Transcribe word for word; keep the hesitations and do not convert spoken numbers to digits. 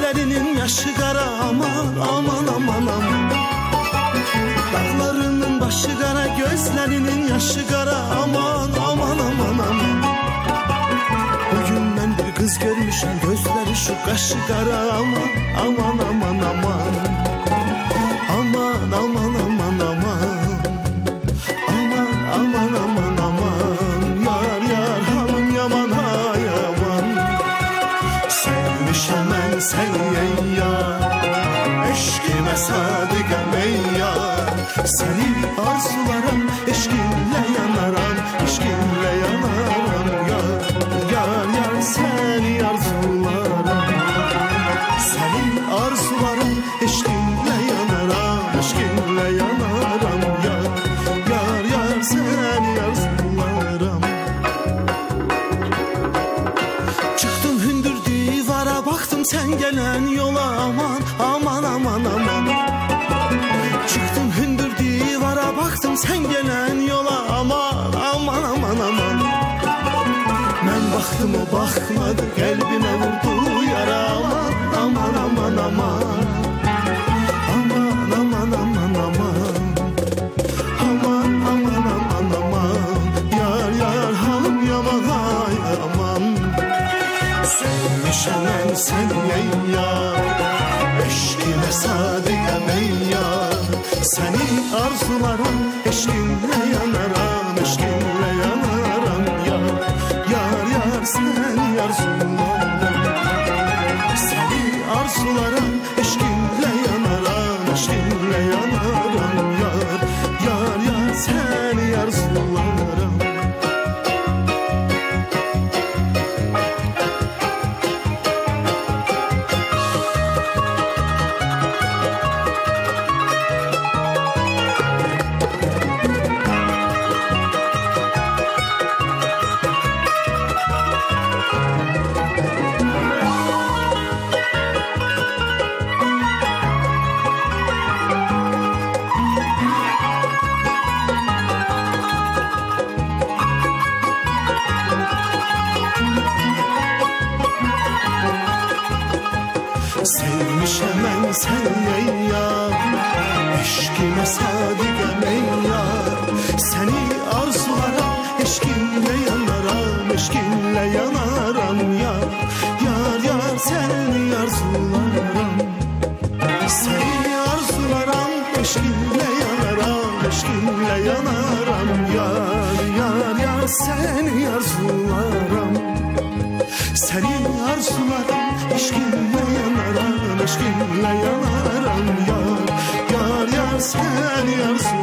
gözlerinin yaşı kara, aman aman aman aman. Dağlarının başı kara, gözlerinin yaşı kara, aman aman aman aman. Bugün ben bir kız görmüşüm, gözleri şu kaşı kara, aman aman aman aman. Aman aman aman aman. Aman aman aman aman. Yar yar hanım yaman ha yaman. Sevmişem ben seni yar, eşkime sadıkam ey yar. Seni arzularım, eşkinle yanaram, eşkinle yanaram yar. Yar yar seni arzularım, seni arzularım, eşkinle yanaram, eşkinle yanaram yar. Yar yar seni arzularım. Çıktım hündür divara, baktım sen gelen yola, aman aman aman aman. Çıktım hündür divara, baktım sen gelen yola, aman aman aman aman. Ben baktım o bakmadı, kalbime vurdu yara, aman aman aman aman. Aman aman aman aman. Aman aman aman aman. Yar yar hanım yaman hay aman. Sevmişem ben seni ey yar, eşkime sadıkam ey yar. Seni arzularım, eşkinle yanaram, eşkinle yanaram yar. Yar yar seni arzularım, seni arzularım, eşkinle yanaram, eşkinle yanaram yar. Yar yar seni arzularım. Sevmişem ben seni ey yar, eşkime sadıkam ey yar. Seni arzularım, eşkinle yanaram, eşkinle yanaram yar. Yar yar seni arzularım, seni arzularım, eşkinle yanaram, eşkinle yanaram yar. Yar yar seni arzularım, seni arzularım, eşkinle yanaram, eşkinle yanaram yar. Yar yar seni arzularım.